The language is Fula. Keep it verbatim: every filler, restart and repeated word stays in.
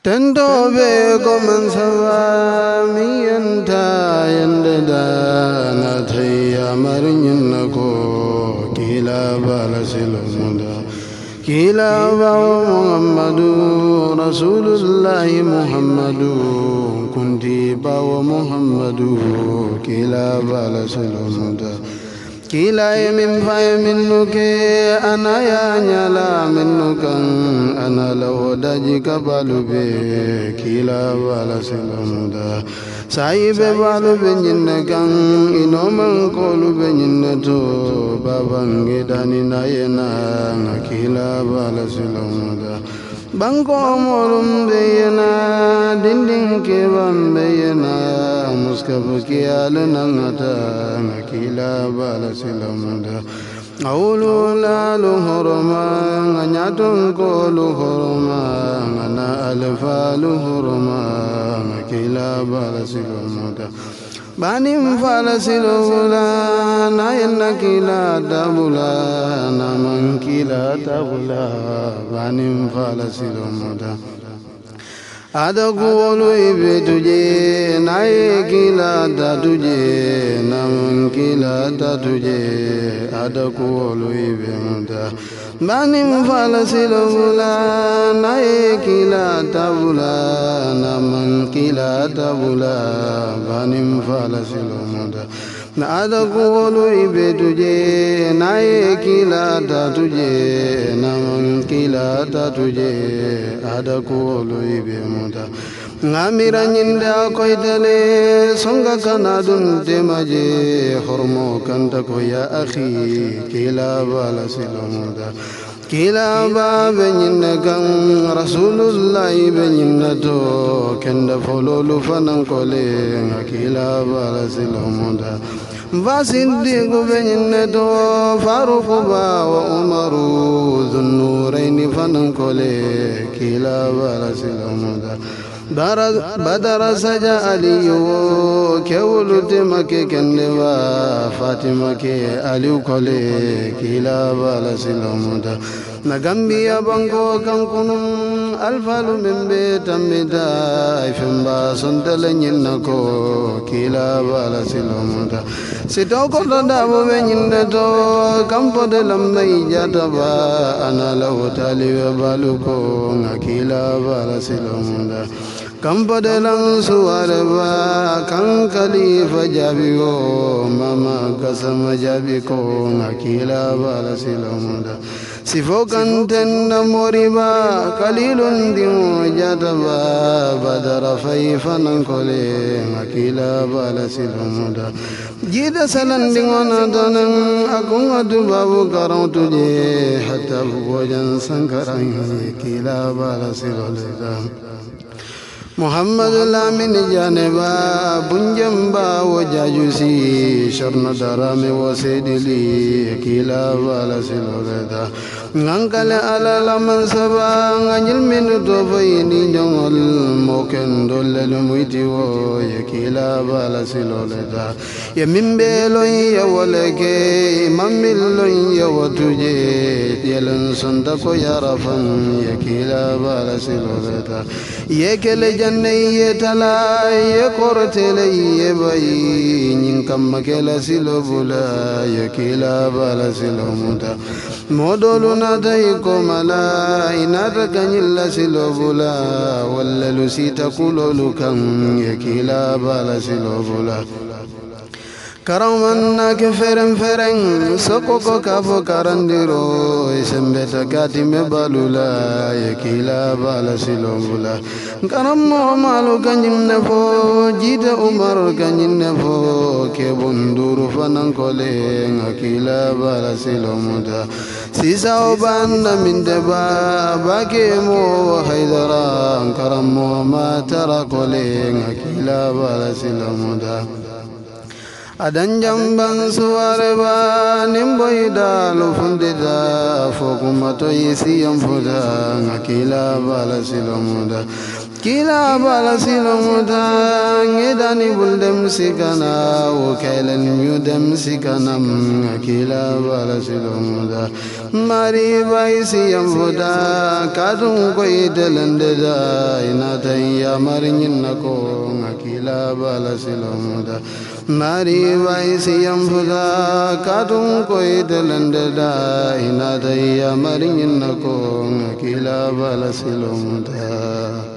Tendo be komansawa mi enta yendeda na thaya marinyin ko kila balasilumunda kila ba Muhammadu Rasulullah Muhammadu kunti ba Muhammadu kila balasilumunda kila min fa minnuke ana ya nyala minnukan ana lawdaji kabalube kila wala silunda saibe balube nyinnekan inoman kolube nyinneto babangi dani nayena kila wala silunda Bangko morum beyena dinding ke bambeyena muskabu kialu nangata nakila bala silamunda Aulu lalu horoma nganyatun kolu horoma ngana alfalu horoma nakila bala silamunda Banim fala silula nayenna kila tabula naman kila tabula banim fala silumuda ada kuolu ibe tuje naye kila da tuje naman kila da tuje ada kuolu ibe muda banim fala silula naye kila tabula naman kila tabula banim fala silumuda na ada kuolu ibe tuje naye kila da tuje naman kila da tuje ada kuolu ibe muda ngamira nyinda koitale songa kanadun temaje hormo kanta ko ya akhi kila bala silumuda kila ba benyinna kan rasulullah benyinna to kenda fololu fanan kole kila bala silumuda vasindi go benyinna to faruq ba wa umaru dhunnurain fanan kole kila bala silumuda badara saja aliyu kewulu temake kendewa fatima ke aliyu kole kila bala silumuda na Gambia bango kankunum alfalu membe tamida ifimba sontele nyinna ko kila bala silumuda sitoko dabo benyinna to kampo de lamnai jataba ana lahu taliwe baluko ngakila bala silumuda Kampo de lang suareba kan khalifa jabigo mama kasam jabiko ngakila bala silumuda sifo kanten moriba kalilun dimu jataba badara faifan kole ngakila bala silumuda jida salan dingona donan akung adu babu karang tuje hatta bojan sankarang kila bala silumuda Muhammad lamin janeba bunjamba wajajusi sharna darame wasedili kila wala siloreda ngankale ala laman saba nganyil minu tofaini jongol moken dollelu muiti wo kila wala siloreda ya mimbelo ya waleke mamillo ya watuje yelan sonda ko yarafan ya kila wala siloreda yekele Ye tala ye kortele ye bayi nyinkam makela silobula ye kila bala silomuta modolu nata iko mala inata kanyilla silobula walla lusita kulolu kan ye kila bala silobula Karaman na ke fereng fereng soko ko kafo karandiro isembeta kati me balula ye kila bala silobula Karammo malu kanjim nefo jita umar kanjim nefo ke bunduru fanan kole ngakila bala silumuda sisa obanda mindeba bake mo haidara karammo matara kole ngakila bala silumuda adan jamban suareba nimboida lufundida fokumato yisi yamfuda ngakila bala silumuda kila bala silomuta ngedani buldem sikana ukailan yudem sikanam kila bala silomuta mari bai siyamfuda kadun koi delandeda inatan ya marin nako kila bala silomuta mari bai siyamfuda kadun koi delandeda inatan ya marin nako kila bala silomuta